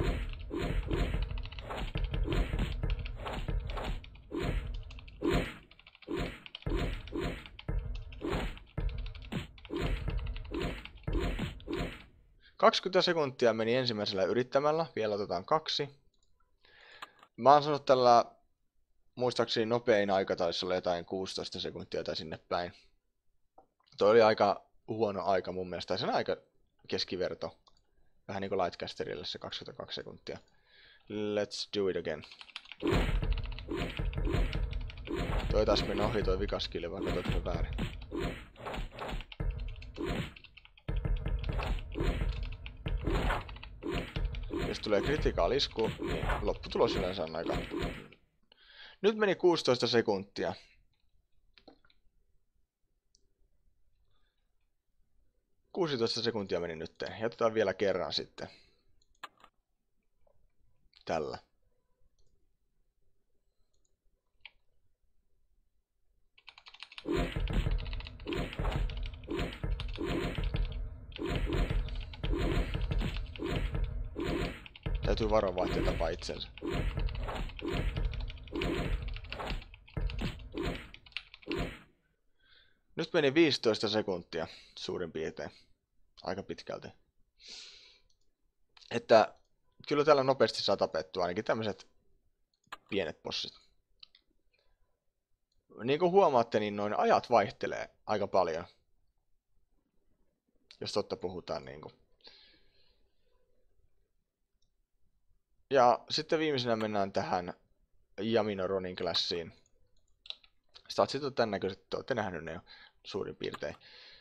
...20 sekuntia meni ensimmäisellä yrittämällä. Vielä otetaan 2. Mä oon sanonut tällä... Muistaakseni nopein aika taisi olla jotain 16 sekuntia tai sinne päin. Toi oli aika huono aika mun mielestä. Tai sen aika keskiverto. Vähän niin kuin Lightcasterille se 22 sekuntia. Let's do it again. Toi taas meni ohi toi vikaskilli, vaan katsotaan sen väärin. Jos tulee critical isku, niin lopputulos yleensä on aika... Nyt meni 16 sekuntia. Sekuntia meni nyt. Jätetään vielä kerran sitten. Tällä. Täytyy varovaihteita tapaa itsensä. Nyt meni 15 sekuntia suurin piirtein. Aika pitkälti. Että kyllä täällä nopeasti saa tapettua ainakin tämmöiset pienet bossit. Niin kuin huomaatte, niin noin ajat vaihtelee aika paljon. Jos totta puhutaan niinku. Ja sitten viimeisenä mennään tähän Yamino Ronin klassiin. Statsit on tän näköiset, te olette nähnyt ne jo. suurin piirtein.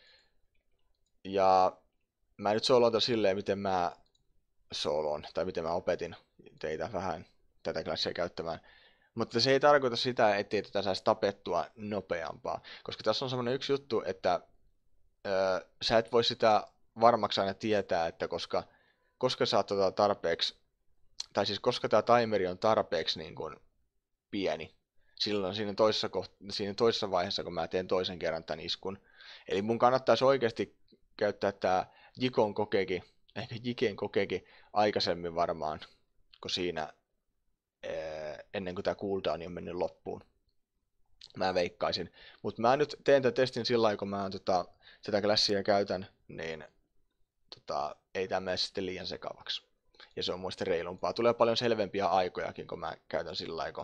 Ja mä nyt soolotan silleen, miten mä sooloon, tai miten mä opetin teitä vähän tätä klassia käyttämään. Mutta se ei tarkoita sitä, ettei tätä saisi tapettua nopeampaa. Koska tässä on semmoinen yksi juttu, että sä et voi sitä varmaksi aina tietää, että koska sä oot tarpeeksi, tai siis koska tämä timeri on tarpeeksi niin kuin pieni, silloin siinä toisessa vaiheessa, kun mä teen toisen kerran tämän iskun. Eli mun kannattaisi oikeasti käyttää tämä Jiken kokeekin aikaisemmin varmaan, kun siinä ennen kuin tämä cooldown on mennyt loppuun. Mä veikkaisin. Mutta mä nyt teen tämän testin sillä lailla, kun mä tätä klassia käytän, niin ei tämä mene sitten liian sekavaksi. Ja se on muista reilumpaa. Tulee paljon selvempiä aikojakin, kun mä käytän sillä lailla,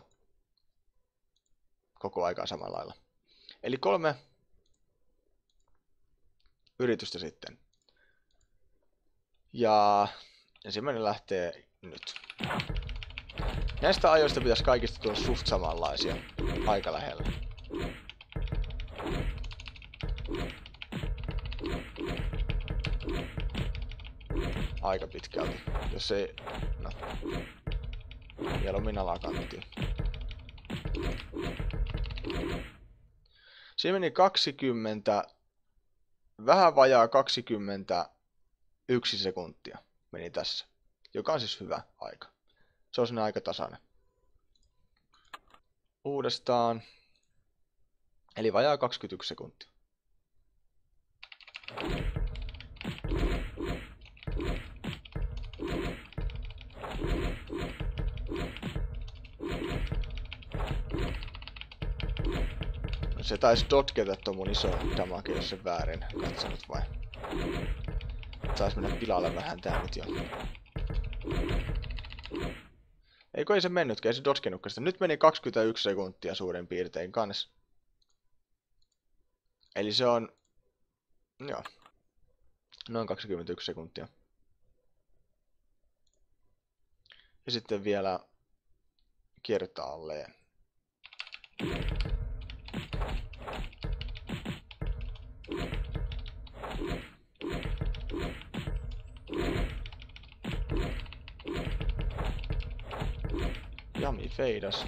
koko aikaa samalla lailla. Eli 3 yritystä sitten. Ja ensimmäinen lähtee nyt. Näistä ajoista pitäisi kaikista tulla suht samanlaisia. Aika lähellä. Aika pitkälti. Jos ei... No. Mieluummin alakanttiin. Siinä meni 20... Vähän vajaa 21 sekuntia meni tässä. Joka on siis hyvä aika. Se on aika tasainen. Uudestaan. Eli vajaa 21 sekuntia. No se taisi dotketa tuon mun iso damage, jos se väärin katsonut vai? Saisi mennä pilalle vähän tää nyt jo. Eikö ei se mennytkään, ei se dodgenutkaan sitä. Nyt meni 21 sekuntia suurin piirtein kans. Eli se on... Joo. Noin 21 sekuntia. Ja sitten vielä kertaalleen. Jami feidas.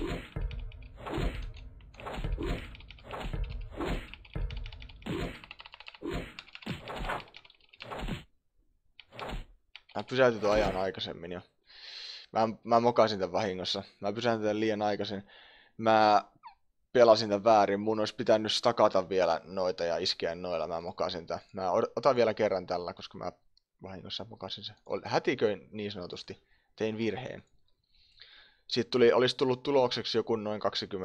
Mä pysäytin tuon ajan aikaisemmin jo. Mä mokasin tän vahingossa. Mä pysäytin tän liian aikaisin. Mä pelasin tän väärin. Mun olisi pitänyt stakata vielä noita ja iskeä noilla. Mä mokasin tän. Mä otan vielä kerran tällä, koska mä vahingossa mokasin sen. Hätiköin niin sanotusti. Tein virheen. Siitä olisi tullut tulokseksi joku noin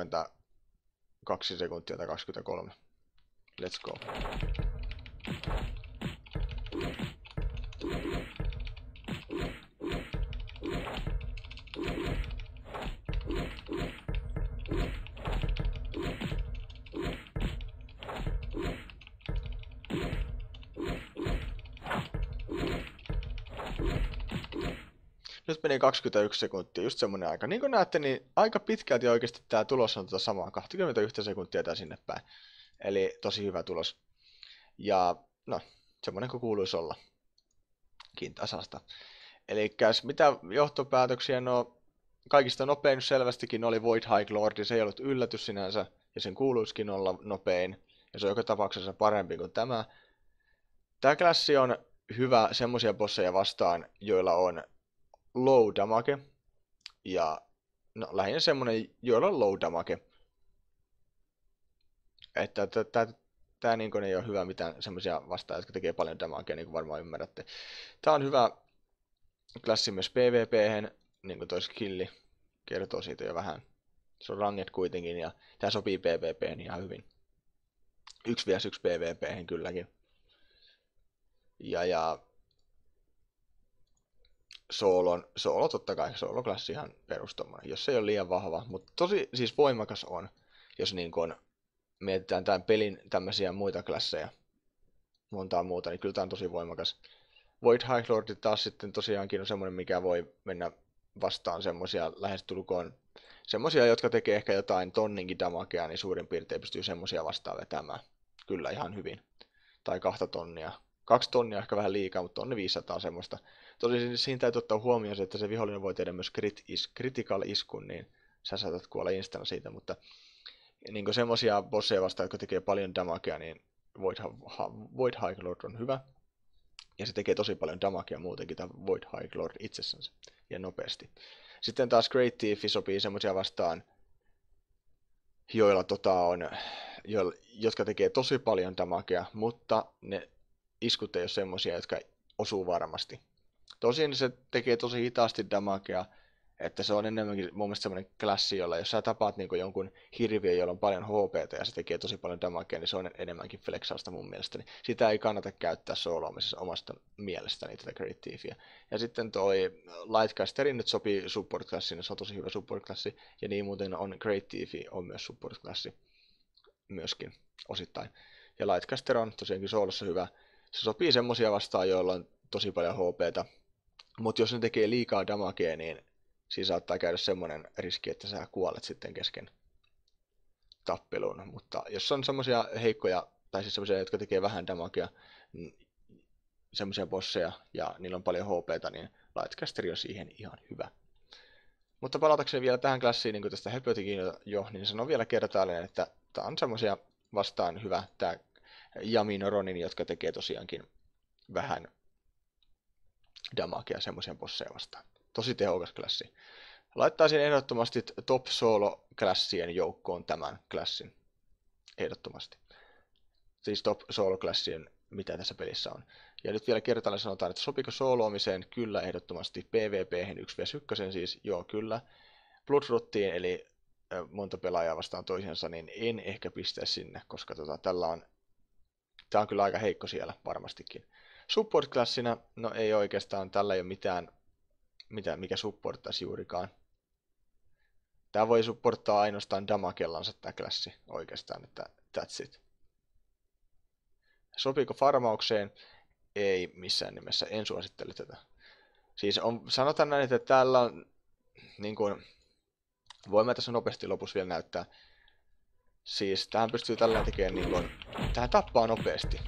22 sekuntia tai 23. Let's go. Nyt meni 21 sekuntia, just semmonen aika. Niin kuin näette, niin aika pitkälti oikeasti tää tulos on samaa, 21 sekuntia tää sinne päin. Eli tosi hyvä tulos. Ja no, semmonen kuin kuuluisi olla. Tasasta. Eli mitä johtopäätöksiä, no kaikista nopein selvästikin oli Void High Lord, se ei ollut yllätys sinänsä, ja sen kuuluisikin olla nopein, ja se on joka tapauksessa parempi kuin tämä. Tämä klassi on hyvä semmoisia bosseja vastaan, joilla on low damage, ja no lähinnä semmonen, joilla on low damage. Että tää niin ei ole hyvä mitään semmoisia vastaan, jotka tekee paljon damagea, niin kuin varmaan ymmärrätte. Tää on hyvä klassi myös PvP:hen, niin kuin toi skilli kertoo siitä jo vähän. Se on ranged kuitenkin, ja tää sopii PvP:hen ihan hyvin. 1v1 PvP:hen kylläkin. Ja Soolo totta kai, sooloklassi ihan perustommoinen, jos se ei ole liian vahva, mutta tosi siis voimakas on, jos niin kun mietitään tämän pelin tämmöisiä muita klasseja, montaa muuta, niin kyllä tämä on tosi voimakas. Void High Lord taas sitten tosiaankin on semmoinen, mikä voi mennä vastaan semmoisia lähestulkoon, semmoisia, jotka tekee ehkä jotain tonninkin damagea, niin suurin piirtein pystyy semmoisia vastaan vetämään. kyllä ihan hyvin. Tai 2 tonnia. 2 tonnia ehkä vähän liikaa, mutta 1500 semmoista. Tosin siinä täytyy ottaa huomioon se, että se vihollinen voi tehdä myös critical iskun, niin sä saatat kuolla instana siitä, mutta niin semmosia bosseja vastaan, jotka tekee paljon damagea, niin Void High Lord on hyvä. Ja se tekee tosi paljon damagea muutenkin, tämä Void High Lord itsessänsä, ja nopeasti. Sitten taas Great Thief sopii semmosia vastaan, joilla jotka tekee tosi paljon damagea, mutta ne iskut ei ole semmosia, jotka osuu varmasti. Tosin se tekee tosi hitaasti damagea, että se on enemmänkin mun mielestä semmoinen klassi, jolla jos sä tapaat niin jonkun hirviön, jolla on paljon HPtä ja se tekee tosi paljon damagea, niin se on enemmänkin flexausta mun mielestäni. Sitä ei kannata käyttää sooloamisessa omasta mielestäni tätä Great Thiefia. Ja sitten toi Lightcasterin nyt sopii support-klassiin, se on tosi hyvä support-klassi, ja niin muuten on Great Thief on myös support-klassi myöskin osittain. Ja Lightcaster on tosiaankin soolossa hyvä. Se sopii semmosia vastaan, joilla on tosi paljon HPtä, mutta jos ne tekee liikaa damagea, niin siinä saattaa käydä semmoinen riski, että sä kuolet sitten kesken tappelun. Mutta jos on semmoisia heikkoja, tai siis semmoisia, jotka tekee vähän damagea, semmoisia bosseja, ja niillä on paljon HPtä, niin Lightcasteri on siihen ihan hyvä. Mutta palatakseni vielä tähän klassiin, niin kuin tästä höpötikin jo, niin sanon vielä kertaalleen, että tää on semmoisia vastaan hyvä, tää Yamin Ronin, jotka tekee tosiaankin vähän damagea semmoisia bosseja vastaan. Tosi tehokas klassi. Laittaisin ehdottomasti top solo-klassien joukkoon tämän klassin. Ehdottomasti. Siis top solo-klassien, mitä tässä pelissä on. Ja nyt vielä kertaalleen sanotaan, että sopiko sooloamiseen? Kyllä, ehdottomasti. PvP-hen 1v1 siis, joo, kyllä. Bloodrottiin, eli monta pelaajaa vastaan toisensa, niin en ehkä pistä sinne, koska tää on kyllä aika heikko siellä varmastikin. Support-klassina, no ei oikeastaan, tällä ei ole mitään, mikä supporttaisi juurikaan. Tää voi supporttaa ainoastaan damagellansa tää klassi oikeastaan, että that's it. Sopiiko farmaukseen? Ei missään nimessä, en suosittele tätä. Siis sanotaan näin, että täällä on, niin kuin, voimme tässä nopeasti lopussa vielä näyttää. Siis tähän pystyy tällä tekemään, niin kuin, tähän tappaa nopeasti.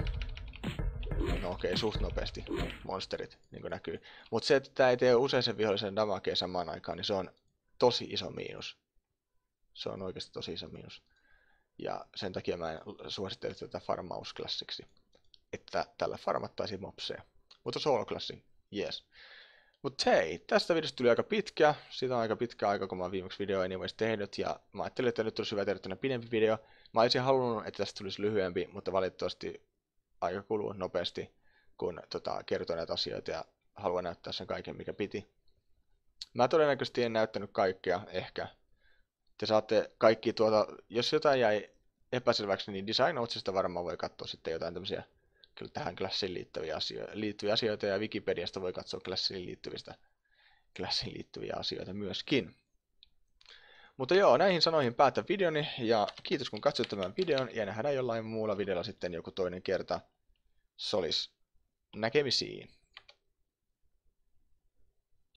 No okei, suht nopeasti monsterit, niin kuin näkyy. Mutta se, että tää ei tee usein vihollisen damagea samaan aikaan, niin se on tosi iso miinus. Se on oikeasti tosi iso miinus. Ja sen takia mä en suosittele tätä farmausklassiksi. Että tällä farmattaisiin mopseja. Mutta solo-klassi, yes. Mutta hei, tästä videosta tuli aika pitkä. Siitä on aika pitkä aika, kun mä oon viimeksi videoa anyways tehnyt. Ja mä ajattelin, että nyt tulisi hyvä tehdä pidempi video. Mä olisin halunnut, että tästä tulisi lyhyempi, mutta valitettavasti aika kuluu nopeasti, kun kertoo näitä asioita ja haluan näyttää sen kaiken, mikä piti. Mä todennäköisesti en näyttänyt kaikkea, ehkä. Te saatte kaikki jos jotain jäi epäselväksi, niin Design Notesista varmaan voi katsoa sitten jotain tämmöisiä kyllä tähän klassiin liittyviä asioita, ja Wikipediasta voi katsoa klassiin liittyviä asioita myöskin. Mutta joo, näihin sanoihin päätän videoni, ja kiitos kun katsoit tämän videon, ja nähdään jollain muulla videolla sitten joku toinen kerta. Solis näkemisiin.